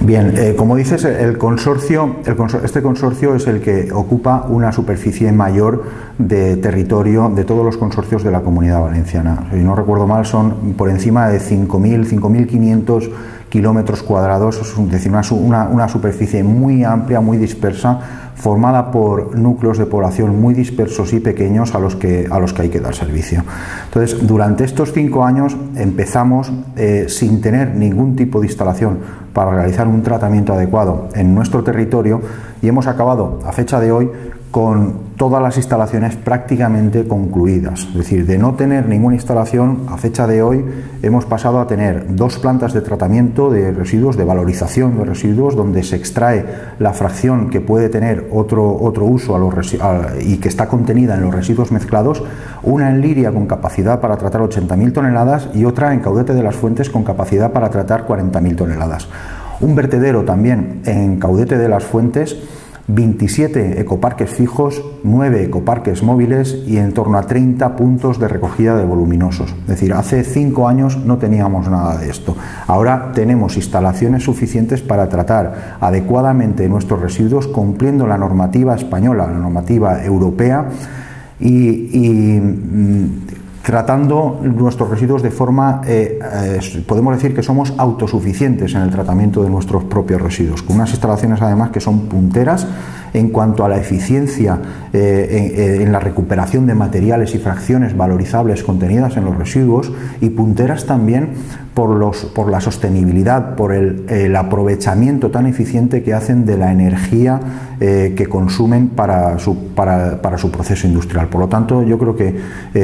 Bien, como dices, este consorcio es el que ocupa una superficie mayor de territorio de todos los consorcios de la Comunidad Valenciana. Si no recuerdo mal, son por encima de 5.500 kilómetros cuadrados, es decir, una superficie muy amplia, muy dispersa, formada por núcleos de población muy dispersos y pequeños a los que hay que dar servicio. Entonces, durante estos 5 años empezamos sin tener ningún tipo de instalación para realizar un tratamiento adecuado en nuestro territorio y hemos acabado, a fecha de hoy, con todas las instalaciones prácticamente concluidas. Es decir, de no tener ninguna instalación, a fecha de hoy hemos pasado a tener 2 plantas de tratamiento de residuos, de valorización de residuos, donde se extrae la fracción que puede tener otro uso y que está contenida en los residuos mezclados, una en Liria con capacidad para tratar 80.000 toneladas y otra en Caudete de las Fuentes con capacidad para tratar 40.000 toneladas. Un vertedero también en Caudete de las Fuentes, 27 ecoparques fijos, 9 ecoparques móviles y en torno a 30 puntos de recogida de voluminosos. Es decir, hace 5 años no teníamos nada de esto. Ahora tenemos instalaciones suficientes para tratar adecuadamente nuestros residuos, cumpliendo la normativa española, la normativa europea y tratando nuestros residuos de forma, podemos decir que somos autosuficientes en el tratamiento de nuestros propios residuos, con unas instalaciones además que son punteras en cuanto a la eficiencia en la recuperación de materiales y fracciones valorizables contenidas en los residuos, y punteras también por la sostenibilidad, por el aprovechamiento tan eficiente que hacen de la energía que consumen para su proceso industrial. Por lo tanto, yo creo que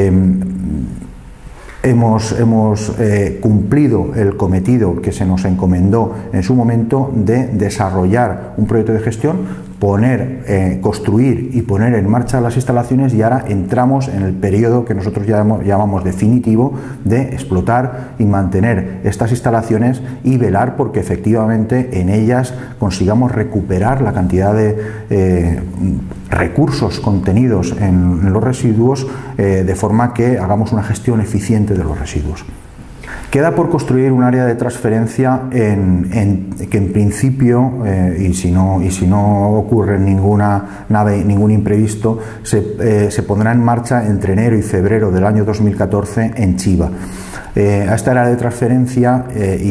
hemos cumplido el cometido que se nos encomendó en su momento de desarrollar un proyecto de gestión, construir y poner en marcha las instalaciones, y ahora entramos en el periodo que nosotros llamamos definitivo de explotar y mantener estas instalaciones y velar porque efectivamente en ellas consigamos recuperar la cantidad de recursos contenidos en los residuos, de forma que hagamos una gestión eficiente de los residuos. Queda por construir un área de transferencia que en principio, y si no ocurre ningún imprevisto, se pondrá en marcha entre enero y febrero del año 2014 en Chiva. A esta área de transferencia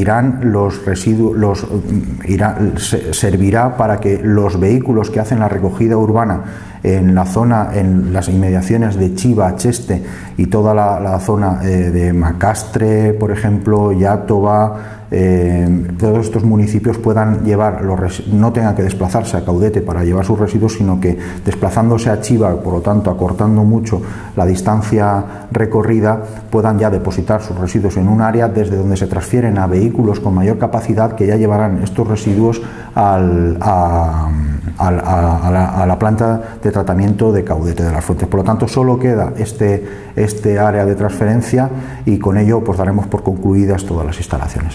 servirá para que los vehículos que hacen la recogida urbana en las inmediaciones de Chiva, Cheste y toda la zona de Macastre, por ejemplo, Iàtova, todos estos municipios puedan llevar no tengan que desplazarse a Caudete para llevar sus residuos, sino que desplazándose a Chiva, por lo tanto acortando mucho la distancia recorrida, puedan ya depositar sus residuos en un área desde donde se transfieren a vehículos con mayor capacidad, que ya llevarán estos residuos a la planta de tratamiento de Caudete de las Fuentes. Por lo tanto, solo queda este área de transferencia, y con ello pues daremos por concluidas todas las instalaciones.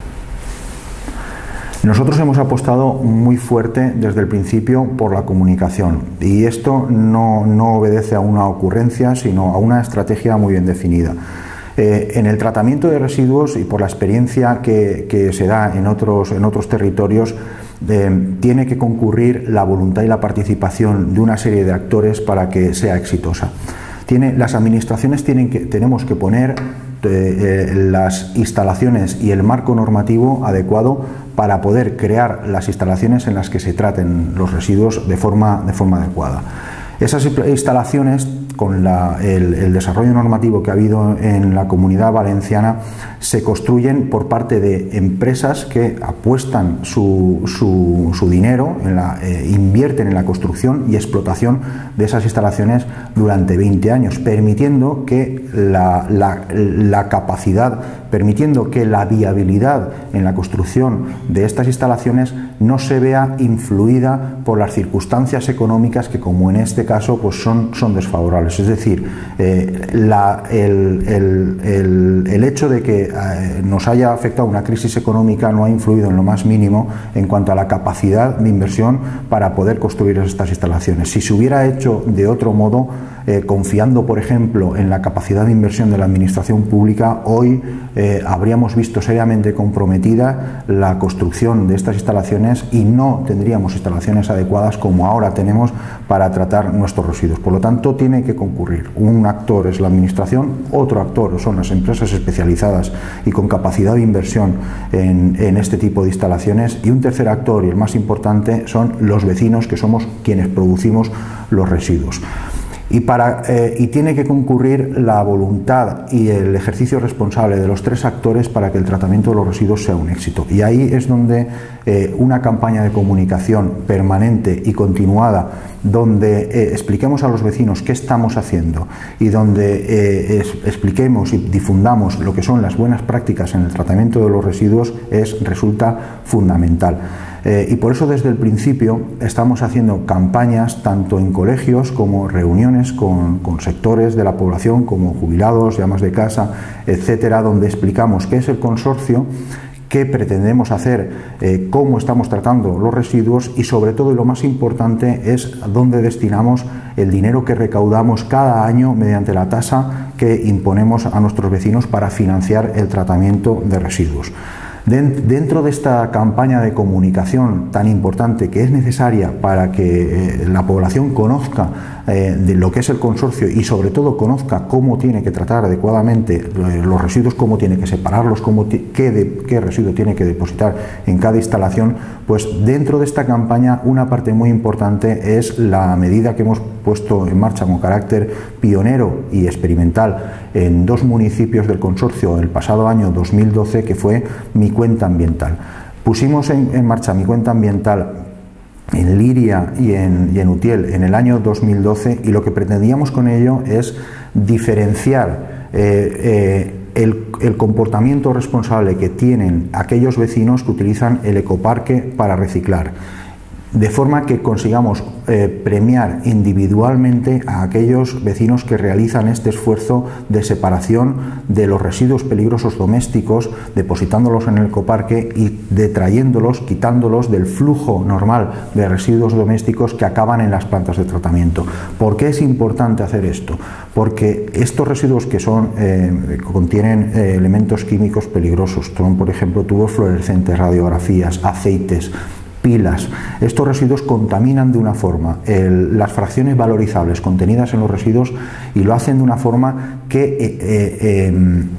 Nosotros hemos apostado muy fuerte desde el principio por la comunicación, y esto no obedece a una ocurrencia, sino a una estrategia muy bien definida. En el tratamiento de residuos, y por la experiencia que se da en otros territorios, tiene que concurrir la voluntad y la participación de una serie de actores para que sea exitosa. Las administraciones tenemos que poner las instalaciones y el marco normativo adecuado para poder crear las instalaciones en las que se traten los residuos de forma adecuada. Esas instalaciones, con el desarrollo normativo que ha habido en la Comunidad Valenciana, se construyen por parte de empresas que apuestan su dinero, invierten en la construcción y explotación de esas instalaciones durante 20 años, permitiendo que la capacidad, permitiendo que la viabilidad en la construcción de estas instalaciones no se vea influida por las circunstancias económicas que, como en este caso, pues son desfavorables. Es decir, el hecho de que nos haya afectado una crisis económica no ha influido en lo más mínimo en cuanto a la capacidad de inversión para poder construir estas instalaciones. Si se hubiera hecho de otro modo, confiando, por ejemplo, en la capacidad de inversión de la administración pública, hoy habríamos visto seriamente comprometida la construcción de estas instalaciones y no tendríamos instalaciones adecuadas como ahora tenemos para tratar nuestros residuos. Por lo tanto, tiene que concurrir. Un actor es la administración, otro actor son las empresas especializadas y con capacidad de inversión en este tipo de instalaciones, y un tercer actor, y el más importante, son los vecinos, que somos quienes producimos los residuos. Y tiene que concurrir la voluntad y el ejercicio responsable de los tres actores para que el tratamiento de los residuos sea un éxito. Y ahí es donde una campaña de comunicación permanente y continuada, donde expliquemos a los vecinos qué estamos haciendo y donde expliquemos y difundamos lo que son las buenas prácticas en el tratamiento de los residuos, resulta fundamental. Y por eso desde el principio estamos haciendo campañas tanto en colegios como reuniones con sectores de la población como jubilados, amas de casa, etcétera, donde explicamos qué es el consorcio, qué pretendemos hacer, cómo estamos tratando los residuos y sobre todo, y lo más importante, es dónde destinamos el dinero que recaudamos cada año mediante la tasa que imponemos a nuestros vecinos para financiar el tratamiento de residuos. Dentro de esta campaña de comunicación tan importante, que es necesaria para que la población conozca de lo que es el consorcio y sobre todo conozca cómo tiene que tratar adecuadamente los residuos, cómo tiene que separarlos, qué residuo tiene que depositar en cada instalación, pues dentro de esta campaña una parte muy importante es la medida que hemos puesto en marcha con carácter pionero y experimental en 2 municipios del consorcio el pasado año 2012, que fue Mi Cuenta Ambiental. Pusimos en marcha Mi Cuenta Ambiental en Liria y en Utiel en el año 2012, y lo que pretendíamos con ello es diferenciar el comportamiento responsable que tienen aquellos vecinos que utilizan el ecoparque para reciclar, de forma que consigamos premiar individualmente a aquellos vecinos que realizan este esfuerzo de separación de los residuos peligrosos domésticos, depositándolos en el ecoparque y detrayéndolos, quitándolos del flujo normal de residuos domésticos que acaban en las plantas de tratamiento. ¿Por qué es importante hacer esto? Porque estos residuos que contienen elementos químicos peligrosos, son por ejemplo tubos fluorescentes, radiografías, aceites, pilas. Estos residuos contaminan de una forma las fracciones valorizables contenidas en los residuos, y lo hacen de una forma que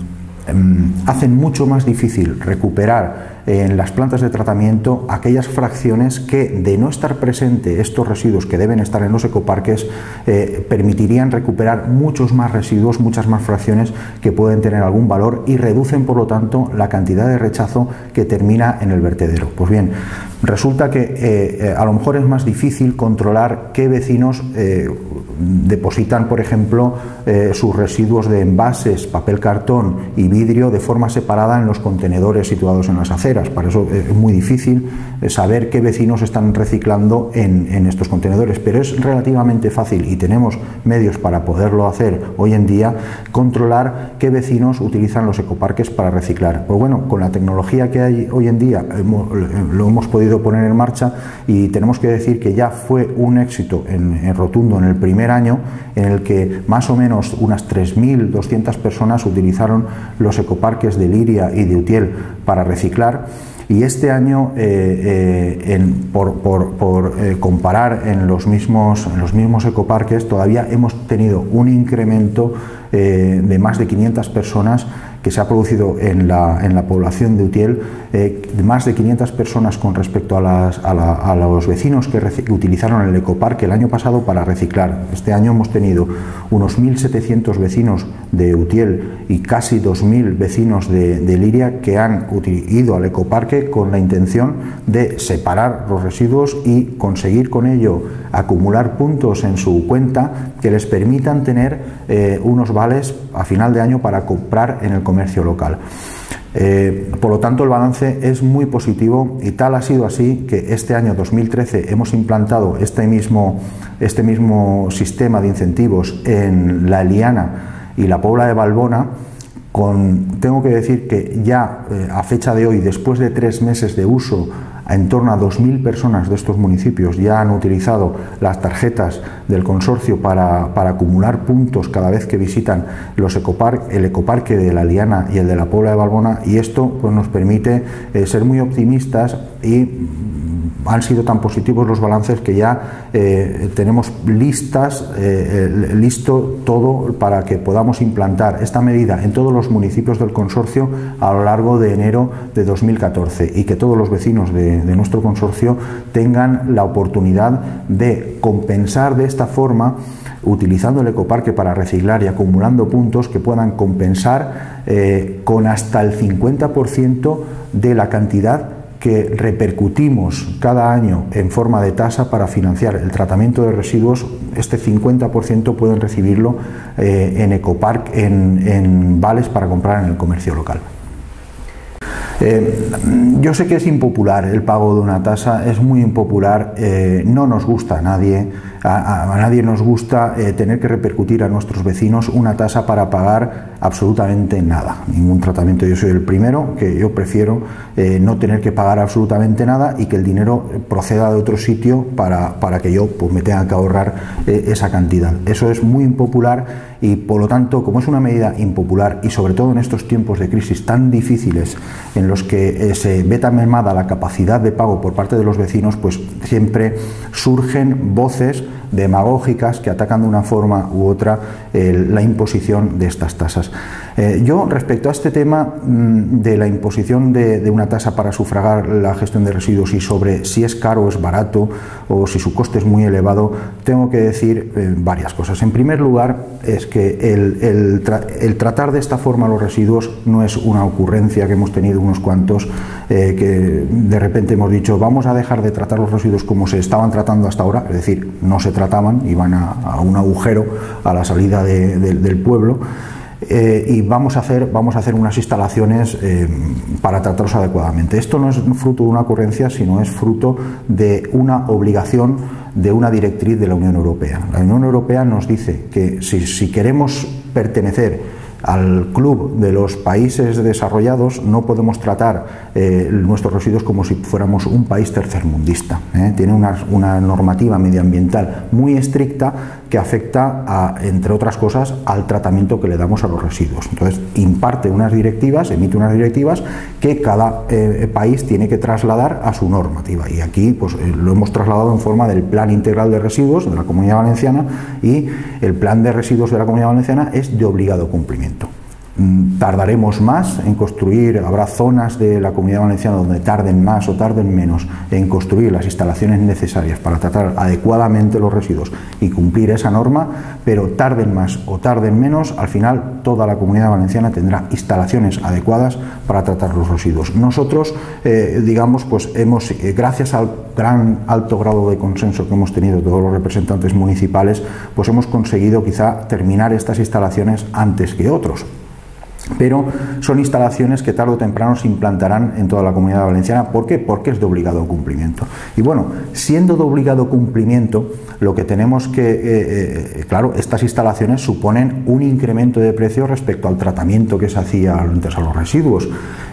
hacen mucho más difícil recuperar en las plantas de tratamiento aquellas fracciones que, de no estar presente estos residuos que deben estar en los ecoparques, permitirían recuperar muchos más residuos, muchas más fracciones que pueden tener algún valor, y reducen por lo tanto la cantidad de rechazo que termina en el vertedero. Pues bien, resulta que a lo mejor es más difícil controlar qué vecinos depositan, por ejemplo, sus residuos de envases, papel cartón y vidrio de forma separada en los contenedores situados en las aceras. Para eso es muy difícil saber qué vecinos están reciclando en estos contenedores, pero es relativamente fácil, y tenemos medios para poderlo hacer hoy en día, controlar qué vecinos utilizan los ecoparques para reciclar. Pues bueno, con la tecnología que hay hoy en día lo hemos podido poner en marcha, y tenemos que decir que ya fue un éxito en rotundo en el primer año, en el que más o menos unas 3.200 personas utilizaron los ecoparques de Liria y de Utiel para reciclar. Y este año, por comparar en los mismos ecoparques, todavía hemos tenido un incremento de más de 500 personas que se ha producido en la población de Utiel, más de 500 personas con respecto a los vecinos que utilizaron el ecoparque el año pasado para reciclar. Este año hemos tenido unos 1.700 vecinos de Utiel y casi 2.000 vecinos de Liria que han ido al ecoparque con la intención de separar los residuos y conseguir con ello acumular puntos en su cuenta que les permitan tener unos vales a final de año para comprar en el comercio local. Por lo tanto, el balance es muy positivo, y tal ha sido así que este año 2013 hemos implantado este mismo sistema de incentivos en La Eliana y la Pobla de Valbona. Tengo que decir que ya a fecha de hoy, después de 3 meses de uso, en torno a 2.000 personas de estos municipios ya han utilizado las tarjetas del consorcio para acumular puntos cada vez que visitan el ecoparque de La Liana y el de la Puebla de Valbona, y esto pues nos permite ser muy optimistas, y han sido tan positivos los balances que ya tenemos listo todo para que podamos implantar esta medida en todos los municipios del consorcio a lo largo de enero de 2014, y que todos los vecinos de nuestro consorcio tengan la oportunidad de compensar de esta forma, utilizando el ecoparque para reciclar y acumulando puntos, que puedan compensar con hasta el 50% de la cantidad que repercutimos cada año en forma de tasa para financiar el tratamiento de residuos. Este 50% pueden recibirlo en ecopark, en vales para comprar en el comercio local. Yo sé que es impopular el pago de una tasa, es muy impopular, no nos gusta a nadie. A nadie nos gusta tener que repercutir a nuestros vecinos una tasa para pagar absolutamente nada, ningún tratamiento. Yo soy el primero, que yo prefiero no tener que pagar absolutamente nada y que el dinero proceda de otro sitio para que yo pues me tenga que ahorrar esa cantidad. Eso es muy impopular, y por lo tanto, como es una medida impopular, y sobre todo en estos tiempos de crisis tan difíciles en los que se ve tan mermada la capacidad de pago por parte de los vecinos, pues siempre surgen voces demagógicas que atacan de una forma u otra la imposición de estas tasas. Yo, respecto a este tema de la imposición de una tasa para sufragar la gestión de residuos, y sobre si es caro o es barato, o si su coste es muy elevado, tengo que decir varias cosas. En primer lugar, es que el tratar de esta forma los residuos no es una ocurrencia que hemos tenido unos cuantos, que de repente hemos dicho vamos a dejar de tratar los residuos como se estaban tratando hasta ahora, es decir, no se trataban, iban a un agujero a la salida del pueblo, y vamos a hacer unas instalaciones para tratarlos adecuadamente. Esto no es fruto de una ocurrencia, sino es fruto de una obligación, de una directriz de la Unión Europea. La Unión Europea nos dice que si queremos pertenecer al club de los países desarrollados, no podemos tratar nuestros residuos como si fuéramos un país tercermundista. Tiene una normativa medioambiental muy estricta que afecta, entre otras cosas, al tratamiento que le damos a los residuos. Entonces, emite unas directivas que cada país tiene que trasladar a su normativa, y aquí pues lo hemos trasladado en forma del Plan Integral de Residuos de la Comunidad Valenciana, y el Plan de Residuos de la Comunidad Valenciana es de obligado cumplimiento. Tardaremos más en construir, habrá zonas de la Comunidad Valenciana donde tarden más o tarden menos en construir las instalaciones necesarias para tratar adecuadamente los residuos y cumplir esa norma, pero tarden más o tarden menos, al final toda la Comunidad Valenciana tendrá instalaciones adecuadas para tratar los residuos. Nosotros, pues gracias al gran alto grado de consenso que hemos tenido todos los representantes municipales, pues hemos conseguido quizá terminar estas instalaciones antes que otros. Pero son instalaciones que tarde o temprano se implantarán en toda la Comunidad Valenciana. ¿Por qué? Porque es de obligado cumplimiento. Y bueno, siendo de obligado cumplimiento, lo que tenemos que, claro, estas instalaciones suponen un incremento de precio respecto al tratamiento que se hacía antes a los residuos.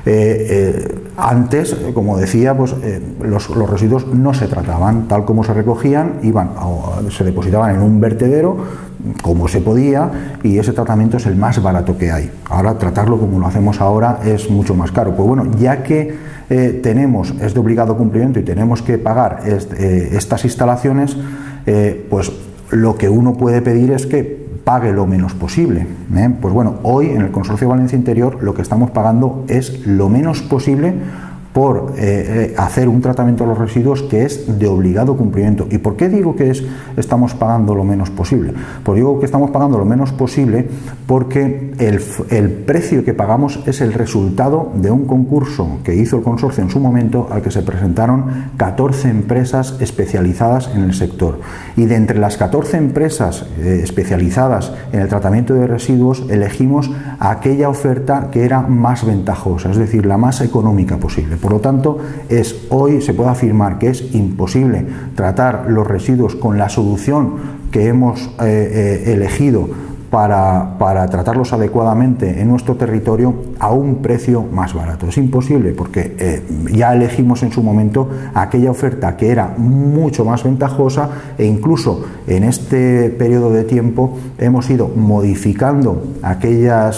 Antes, como decía, pues los residuos no se trataban, tal como se recogían, se depositaban en un vertedero como se podía, y ese tratamiento es el más barato que hay. Ahora tratarlo como lo hacemos ahora es mucho más caro. Pues bueno, ya que es de obligado cumplimiento y tenemos que pagar estas instalaciones, pues lo que uno puede pedir es que pague lo menos posible. Pues bueno, hoy en el Consorcio Valencia Interior lo que estamos pagando es lo menos posible por hacer un tratamiento de los residuos que es de obligado cumplimiento. ¿Y por qué digo que estamos pagando lo menos posible? Pues digo que estamos pagando lo menos posible porque el precio que pagamos es el resultado de un concurso que hizo el consorcio en su momento, al que se presentaron 14 empresas especializadas en el sector. Y de entre las 14 empresas especializadas en el tratamiento de residuos, elegimos aquella oferta que era más ventajosa, es decir, la más económica posible. Por lo tanto, hoy se puede afirmar que es imposible tratar los residuos con la solución que hemos elegido para tratarlos adecuadamente en nuestro territorio a un precio más barato. Es imposible porque ya elegimos en su momento aquella oferta que era mucho más ventajosa, e incluso en este periodo de tiempo hemos ido modificando aquellos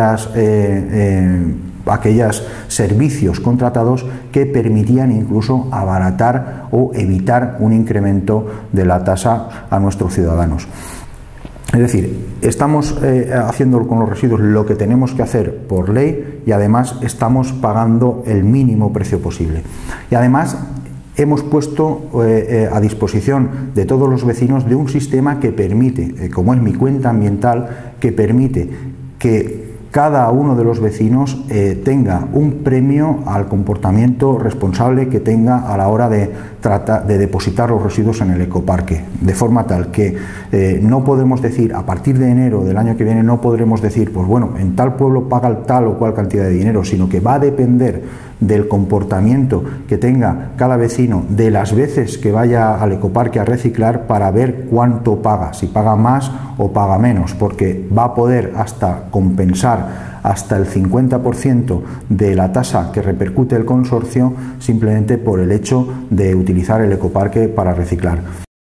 servicios contratados que permitían incluso abaratar o evitar un incremento de la tasa a nuestros ciudadanos. Es decir, estamos haciendo con los residuos lo que tenemos que hacer por ley, y además estamos pagando el mínimo precio posible. Y además hemos puesto a disposición de todos los vecinos de un sistema que permite, como es mi cuenta ambiental, que permite que cada uno de los vecinos tenga un premio al comportamiento responsable que tenga a la hora de depositar los residuos en el ecoparque, de forma tal que no podemos decir, a partir de enero del año que viene, no podremos decir, pues bueno, en tal pueblo paga tal o cual cantidad de dinero, sino que va a depender del comportamiento que tenga cada vecino, de las veces que vaya al ecoparque a reciclar, para ver cuánto paga, si paga más o paga menos, porque va a poder hasta compensar hasta el 50% de la tasa que repercute el consorcio simplemente por el hecho de utilizar el ecoparque para reciclar.